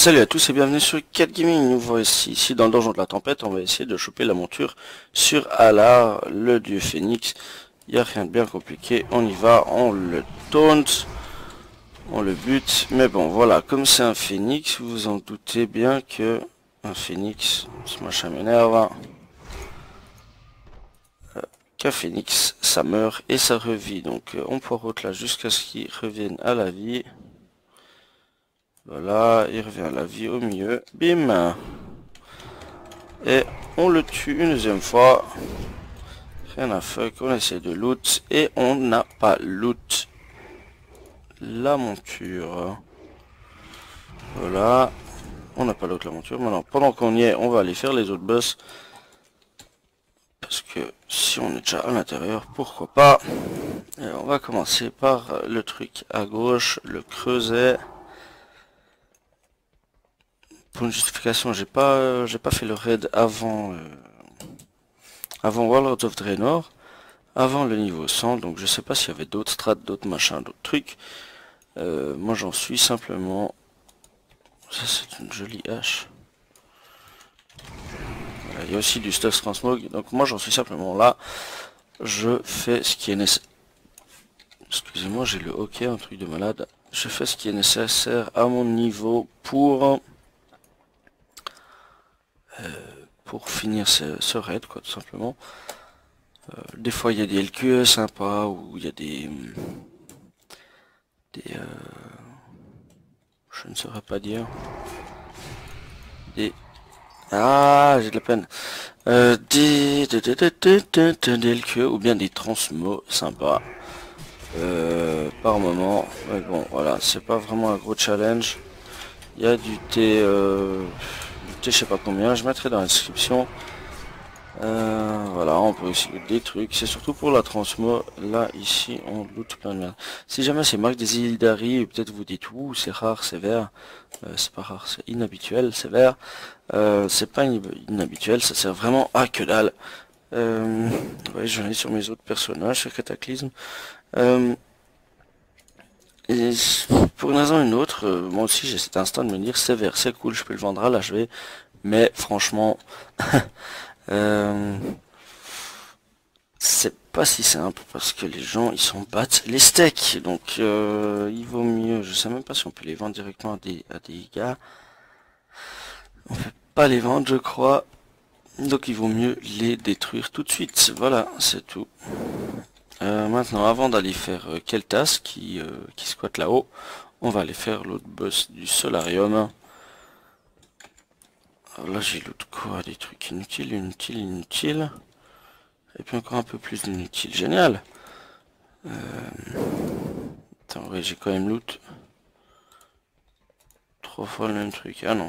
Salut à tous et bienvenue sur 4 Gaming. Nous voici ici dans le donjon de la tempête. On va essayer de choper la monture sur Alar, le dieu phénix. Il n'y a rien de bien compliqué. On y va, on le taunt, on le bute. Mais bon, voilà, comme c'est un phénix, vous vous en doutez bien que un phénix, ce machin m'énerve, hein. Qu'un phénix, ça meurt et ça revit. Donc on poireaute là jusqu'à ce qu'il revienne à la vie. Voilà, il revient à la vie au milieu. Bim! Et on le tue une deuxième fois. Rien à fuck, on essaie de loot. Et on n'a pas loot la monture. Voilà. On n'a pas loot la monture. Maintenant, pendant qu'on y est, on va aller faire les autres boss. Parce que si on est déjà à l'intérieur, pourquoi pas. Et on va commencer par le truc à gauche, le creuset. Pour une justification, j'ai pas fait le raid avant Warlords of Draenor, avant le niveau 100, donc je sais pas s'il y avait d'autres strats, d'autres machins, d'autres trucs. Moi j'en suis simplement... Ça c'est une jolie hache. Voilà, il y a aussi du stuff transmog, donc moi j'en suis simplement là. Je fais ce qui est nécessaire. Excusez-moi, j'ai le hockey, un truc de malade. Je fais ce qui est nécessaire à mon niveau pour finir ce raid, quoi, tout simplement. Des fois il y a des LQE sympas, ou il y a des je ne saurais pas dire, j'ai de la peine, des LQE ou bien des transmo sympas par moment. Mais bon, voilà, c'est pas vraiment un gros challenge. Il y a du thé, je sais pas combien, je mettrai dans la description. Voilà, on peut aussi loot des trucs, c'est surtout pour la transmo. Là ici on loot plein de merde. Si jamais c'est marque des Illidari, peut-être vous dites ouh c'est rare, c'est vert. C'est pas rare, c'est inhabituel, c'est vert. C'est pas inhabituel, ça sert vraiment à que dalle. Ouais, j'en ai sur mes autres personnages, sur Cataclysme. Et pour une raison ou une autre, moi aussi j'ai cet instinct de me dire c'est vert, c'est cool, je peux le vendre à l'HV. Mais franchement... c'est pas si simple parce que les gens ils s'en battent les steaks, donc il vaut mieux, je sais même pas si on peut les vendre directement à des gars, on peut pas les vendre je crois, donc il vaut mieux les détruire tout de suite. Voilà, c'est tout. Maintenant avant d'aller faire Keltas qui squatte là-haut, on va aller faire l'autre boss du solarium. Alors là j'ai l'autre quoi, des trucs inutiles. Et puis encore un peu plus inutile, génial. Attends, ouais, j'ai quand même loot 3 fois le même truc, ah non.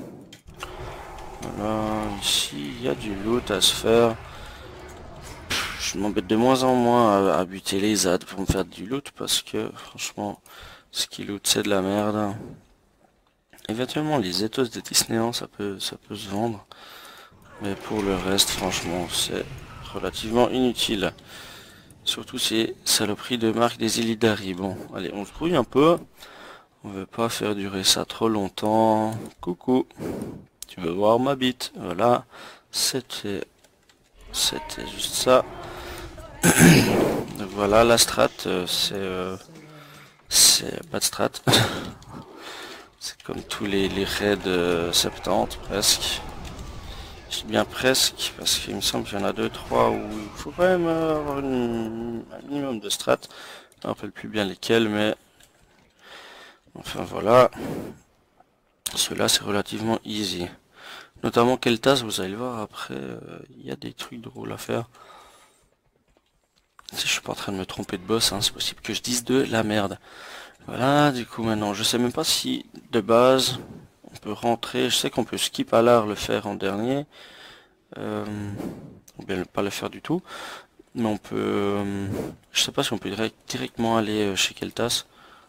Voilà, ici il y a du loot à se faire. Je m'embête de moins en moins à buter les ZAD pour me faire du loot parce que franchement, ce qui loot c'est de la merde. Éventuellement les ethos de Disneyland ça peut se vendre. Mais pour le reste, franchement, c'est relativement inutile. Surtout ces saloperies de marque des Illidari. Bon, allez, on se grouille un peu. On veut pas faire durer ça trop longtemps. Coucou. Tu veux voir ma bite? Voilà. C'était juste ça. Donc voilà, la strat, c'est pas de strat. C'est comme tous les raids 70 presque. Je dis bien presque, parce qu'il me semble qu'il y en a 2-3 où il faut quand même avoir un minimum de strat. Je ne me rappelle plus bien lesquels, mais... Enfin voilà. Ceux-là c'est relativement easy. Notamment Keltas, vous allez voir après, il y a des trucs drôles à faire. Si je suis pas en train de me tromper de boss, hein, c'est possible que je dise de la merde. Voilà, du coup maintenant, je sais même pas si de base... On peut rentrer, je sais qu'on peut skip à l'art le faire en dernier, ou bien ne pas le faire du tout, mais on peut, je sais pas si on peut directement aller chez Keltas,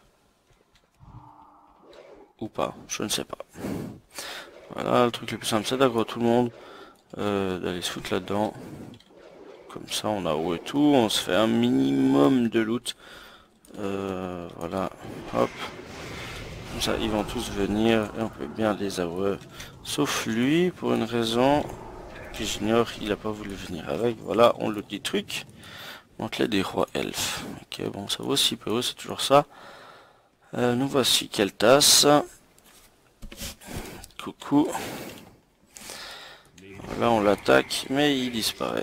ou pas, je ne sais pas. Voilà, le truc le plus simple c'est d'aggro tout le monde, d'aller se foutre là-dedans, comme ça on a haut et tout, on se fait un minimum de loot, voilà, hop. Comme ça, ils vont tous venir et on peut bien les avoir. Sauf lui, pour une raison que j'ignore, il a pas voulu venir avec. Voilà, on le dit truc. Mantelet des rois elfes. Ok, bon, ça vaut 6 PO, c'est toujours ça. Nous voici Keltas. Coucou. Là, on l'attaque, mais il disparaît.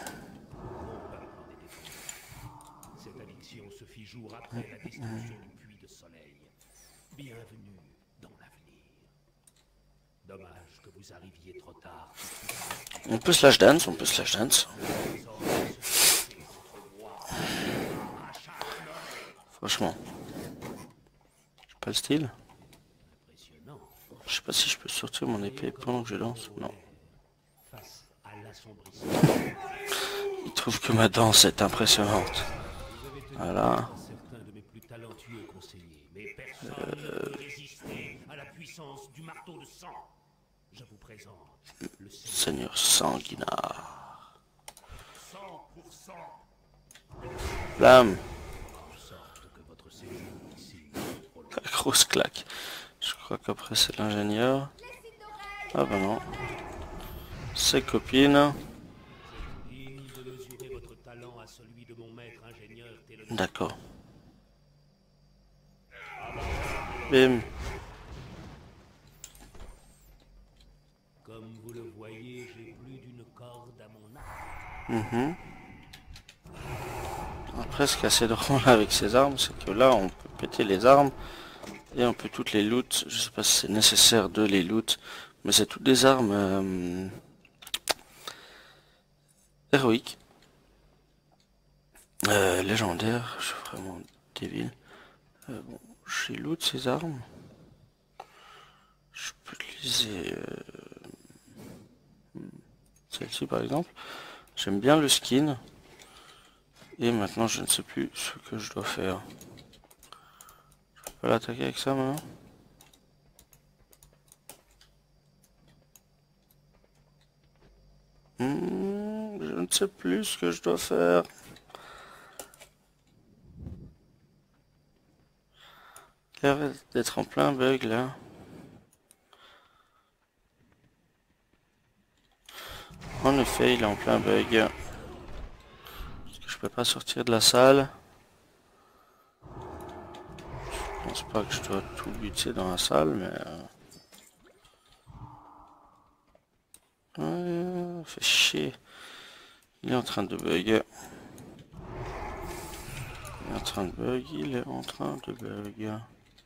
Cette addiction se fit jour après la destruction du puits de soleil. Bienvenue dans l'avenir. Dommage que vous arriviez trop tard. On peut slash dance, on peut slash dance. Franchement. J'ai pas le style. Impressionnant. Je sais pas si je peux sortir mon épée pendant que je danse. Non. Face à l'assombrissement. Il trouve que ma danse est impressionnante. Voilà. Certains de mes plus talentueux conseillers, mais personne ne peut résister à la puissance du marteau de sang. Je vous présente le Seigneur sanguinard. 100%. Flamme. En sorte que votre séjour ici La grosse claque. Je crois qu'après c'est l'ingénieur. Ah bah non. Ses copines. digne de mesurer votre talent à celui de mon maître ingénieur Télon. D'accord. Bim. Comme vous le voyez, j'ai plus d'une corde à mon arc. Après, ce qui est assez drôle avec ces armes, c'est que là, on peut péter les armes et on peut toutes les loot. Je sais pas si c'est nécessaire de les loot, mais c'est toutes des armes héroïques, légendaires. Je suis vraiment débile. Bon, j'ai loot ces armes. Je peux utiliser celle-ci par exemple. J'aime bien le skin. Et maintenant, je ne sais plus ce que je dois faire. Je peux l'attaquer avec ça maintenant? Je ne sais plus ce que je dois faire. Il a l'air d'être en plein bug là. En effet, il est en plein bug. Parce que je peux pas sortir de la salle. Je pense pas que je dois tout buter dans la salle, mais... Ouais, fait chier. Il est en train de bug. Il est en train de bug, il est en train de bug.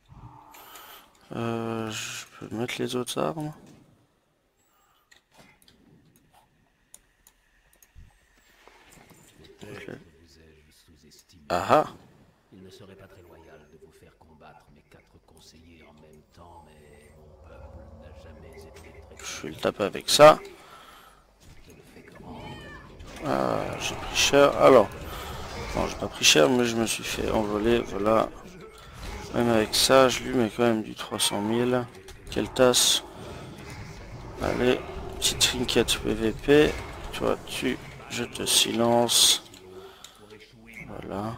Je peux mettre les autres armes. Okay. Ah ah. Il ne serait pas très loyal de vous faire combattre mes 4 conseillers en même temps, mais mon peuple n'a jamais été très... Je vais le taper avec ça. Je le fais comment? Ah, j'ai pris cher. Alors, non, j'ai pas pris cher, mais je me suis fait envoler. Voilà. Même avec ça, je lui mets quand même du 300 000. Quelle tasse. Allez, petite trinket PVP. Toi, je te silence. Voilà.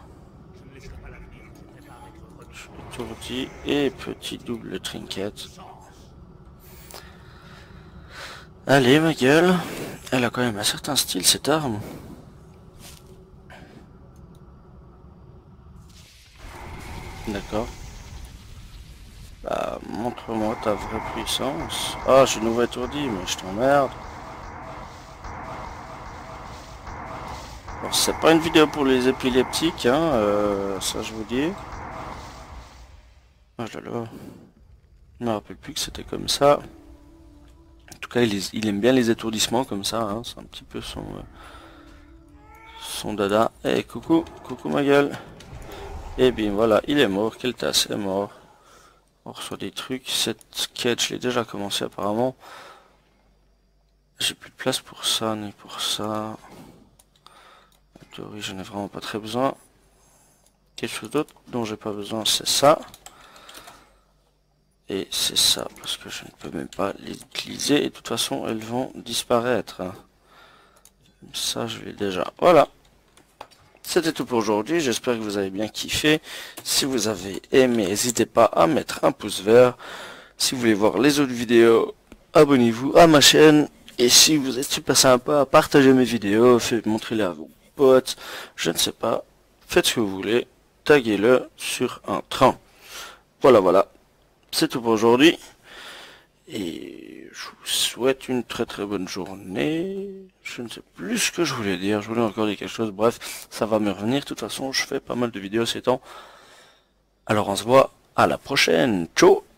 Je suis étourdi. Et petit double trinket. Allez, ma gueule. Elle a quand même un certain style, cette arme. D'accord. Bah, montre-moi ta vraie puissance. Ah, je suis nouveau étourdi, mais je t'emmerde. Alors, c'est pas une vidéo pour les épileptiques, hein, ça je vous dis. Ah là là. Je me rappelle plus que c'était comme ça. En tout cas, il aime bien les étourdissements comme ça, hein, c'est un petit peu son dada. Eh, coucou, coucou ma gueule. Et bien voilà, il est mort, Keltas est mort. On reçoit des trucs, cette quête je l'ai déjà commencé apparemment. J'ai plus de place pour ça, ni pour ça. En théorie j'en ai vraiment pas très besoin. Quelque chose d'autre dont j'ai pas besoin, c'est ça. Et c'est ça, parce que je ne peux même pas les utiliser. Et de toute façon, elles vont disparaître. Ça, je l'ai déjà. Voilà. C'était tout pour aujourd'hui, j'espère que vous avez bien kiffé. Si vous avez aimé, n'hésitez pas à mettre un pouce vert. Si vous voulez voir les autres vidéos, abonnez-vous à ma chaîne. Et si vous êtes super sympa, partagez mes vidéos, montrez-les à vos potes, je ne sais pas. Faites ce que vous voulez, taguez-le sur un train. Voilà, c'est tout pour aujourd'hui. Et je vous souhaite une très bonne journée. Je ne sais plus ce que je voulais dire. Je voulais encore dire quelque chose. Bref, ça va me revenir. De toute façon, je fais pas mal de vidéos ces temps. Alors on se voit à la prochaine. Ciao!